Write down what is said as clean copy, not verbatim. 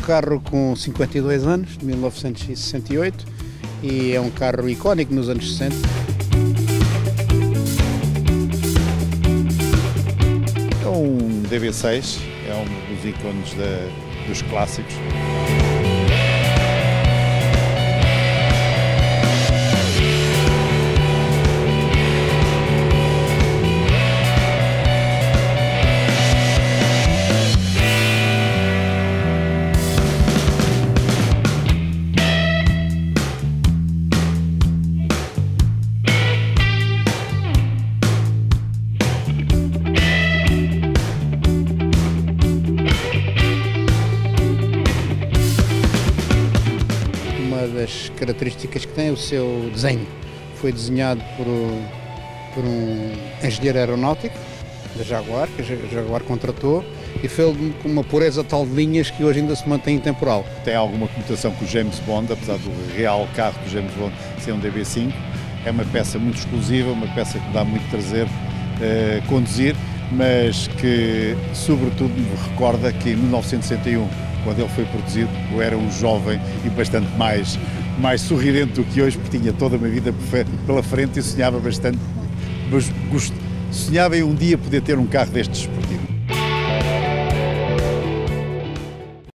carro com 52 anos, de 1968, e é um carro icónico nos anos 60. É um DB6, é um dos ícones dos clássicos. Uma das características que tem é o seu desenho. Foi desenhado por um engenheiro aeronáutico da Jaguar, que a Jaguar contratou, e fez com uma pureza tal de linhas que hoje ainda se mantém intemporal. Tem alguma conotação com o James Bond, apesar do real carro do James Bond ser um DB5. É uma peça muito exclusiva, uma peça que dá muito prazer conduzir, mas que sobretudo me recorda que em 1961, quando ele foi produzido, eu era um jovem e bastante mais sorridente do que hoje, porque tinha toda uma vida pela frente e sonhava bastante, mas sonhava em um dia poder ter um carro destes esportivos.